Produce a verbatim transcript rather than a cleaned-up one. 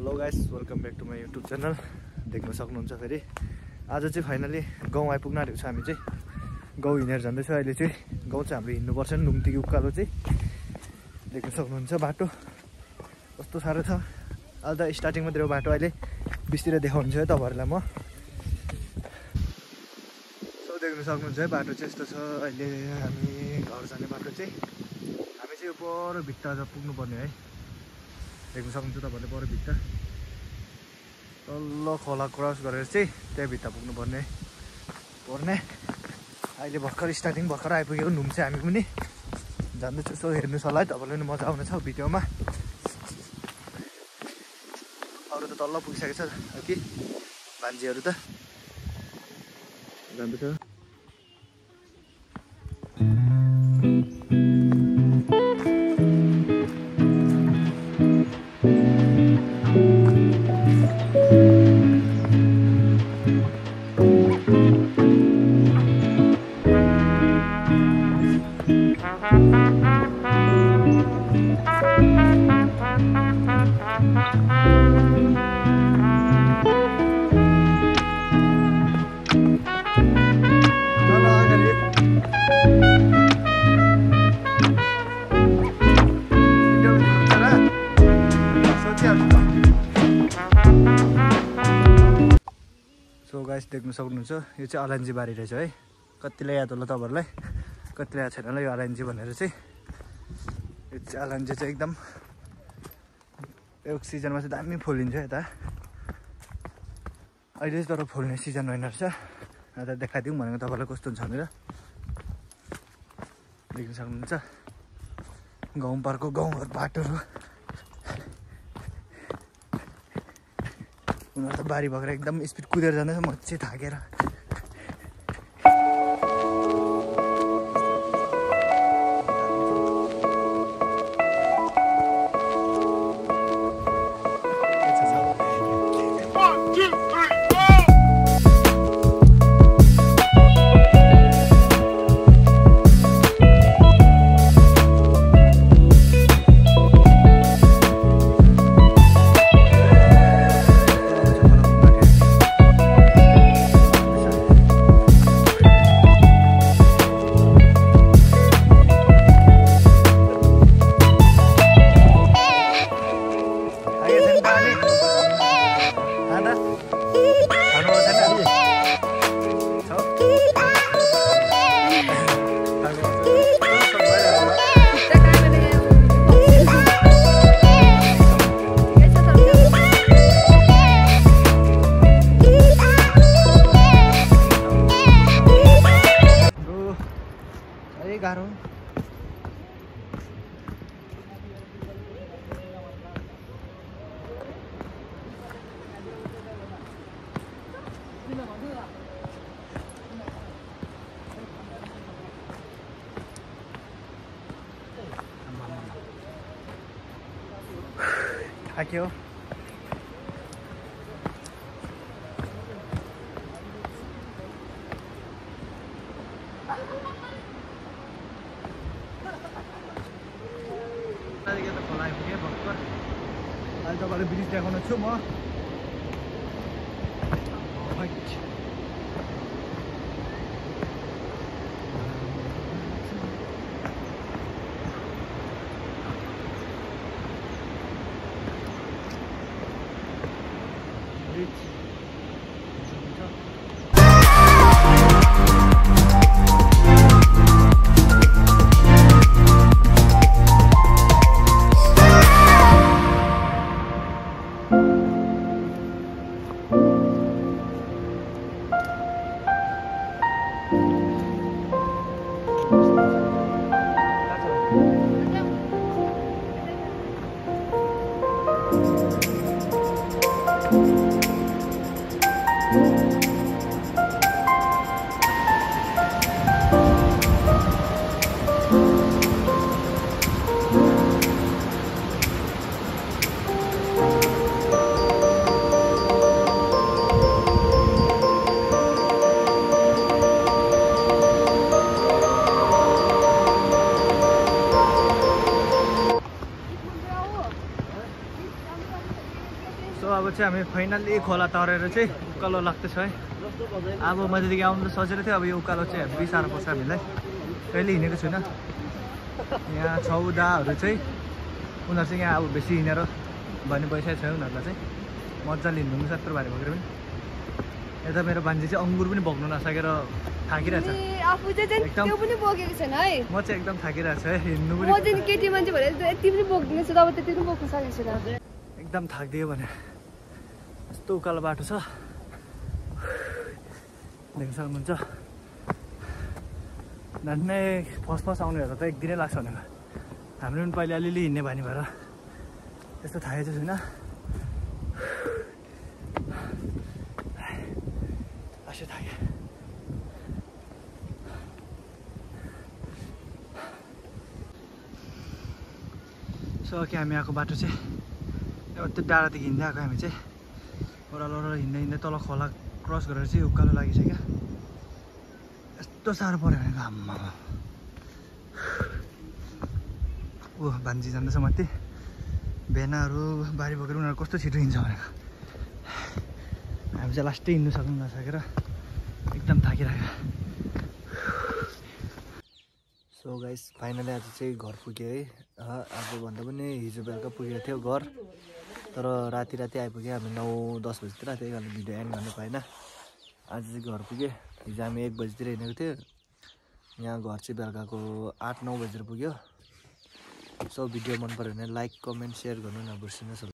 Hello guys, welcome back to my YouTube channel. देख्न सक्नुहुन्छ फेरि आज चाहिँ फाइनली गाउँ आइपुग्न आँटेको छ। हामी चाहिँ गाउँ हिँडेर जाँदैछ। अहिले चाहिँ गाउँ चाहिँ हाम्रो हिँड्नुपर्छ नि, नुम्तीको उकालो चाहिँ देख्न सक्नुहुन्छ। बाटो कस्तो साह्रो छ। अहिले त स्टार्टिङ मात्रै हो बाटो, अहिले बिस्तिर देखाउँछु है तपाईँहरूलाई म। सो देख्न सक्नुहुन्छ है बाटो चाहिँ यस्तो छ। अहिले हामी घर जाने बाटो चाहिँ हामी चाहिँ यो पर भित्ता पुग्नुपर्ने है। देख्न सक्नुहुन्छ तपाईँहरूले पर भित्ता तल्लो खोला क्रस गरेर चाहिँ त्यहाँ भित्ता पुग्नुपर्ने पर्ने। अहिले भर्खर स्टार्टिङ भर्खर आइपुगेको नुम चाहिँ हामी पनि जाँदैछु। सो हेर्नुहोस् होला है, तपाईँलाई पनि मजा आउनेछ भिडियोमा। अरू त तल्ल पुगिसकेको छ कि भान्जीहरू त जाँदैछ। सो गाइस देख्न सक्नुहुन्छ, यो चाहिँ अलैँची बारी रहेछ है। कतिलाई याद होला तपाईँहरूलाई, कतिलाई याद छैन होला यो अलैँची भनेर चाहिँ। यो चाहिँ अलैँची चाहिँ एकदम एक सिजनमा चाहिँ दामी फुलिन्छ यता। अहिले चाहिँ तर फुल्ने सिजन होइन रहेछ। अन्त देखाइदिउँ भनेको तपाईँलाई कस्तो हुन्छ भनेर। देख्न सक्नुहुन्छ गाउँ पार्कको गाउँघर बाटोहरू। उनीहरू त बारी भएर एकदम स्पिड कुदेर जाँदैछ, म चाहिँ थाकेर। गाह्रो थाक्यो। अहिले तपाईँले ब्रिज देखाउनु छु म। सो अब चाहिँ हामी फाइनल्ली खोला तरेर चाहिँ उकालो लाग्दैछ है। अब मध्येदेखि आउनु सजिलो थियो, अब यो उकालो चाहिँ हेभी साह्रो पर्छ हामीलाई। कहिले हिँडेको छुइनँ। यहाँ छौदाहरू चाहिँ उनीहरू चाहिँ यहाँ अब बेसी हिँडेर भन्ने भइसकेको छ उनीहरूलाई चाहिँ मजाले हिँड्नु पनि सत्तर भारी बोकेर पनि। यता मेरो बान्छे चाहिँ अङ्गुर पनि बोक्नु नसकेर थाकिरहेछ। आफू चाहिँ त्यो पनि बोकेको छैन है। म चाहिँ एकदम थाकिरहेको छु है हिँड्नु पनि। म चाहिँ केटी मान्छे भनेर यति पनि बोक्दिनँ छु, अब त्यति पनि बोक्नु सकेको छैन। एकदम थाकिदियो भने यस्तो उकालो बाटो छ देख्न सक्नुहुन्छ। झन्डै फर्स्ट फर्स्ट आउनेहरू त एक दिनै लाग्छ भनेको। हामीले पनि पहिले अलिअलि हिँड्ने बानी भएर त्यस्तो थाकेको छैन। आशा थाके सो कि हामी आएको बाटो चाहिँ त्यो डाँडादेखि हिँड्दै आएको हामी चाहिँ ओह्रालो ओह्रालो हिँड्दै हिँड्दै तल खोला क्रस गरेर चाहिँ उकालो लागिसक्यो। यस्तो साह्रो पऱ्यो भनेको आम्मा। ऊ भान्जी जाँदैछ माथि। भेनाहरू बारी बोकेर उनीहरू कस्तो छिटो हिँड्छ भनेको। हामी चाहिँ लास्टै हिँड्नु सक्नु नसकेर एकदम थाकिरहेको। सो गाइस फाइनली आज चाहिँ घर पुग्यो है। आजभन्दा पनि हिजो बेलुका पुगेको थियो घर, तर राति राति आइपुग्यो हामी। नौ दस बजीतिर त्यही कारण भिडियो एन्ड गर्नु पाएन। आज चाहिँ घर पुग्यो। हिजो हामी एक बजीतिर हिँडेको थियो, यहाँ घर चाहिँ बेलुकाको आठ नौ बजीतिर पुग्यो। सो भिडियो मन पऱ्यो भने लाइक कमेन्ट सेयर गर्नु नबिर्सिनुहोस्।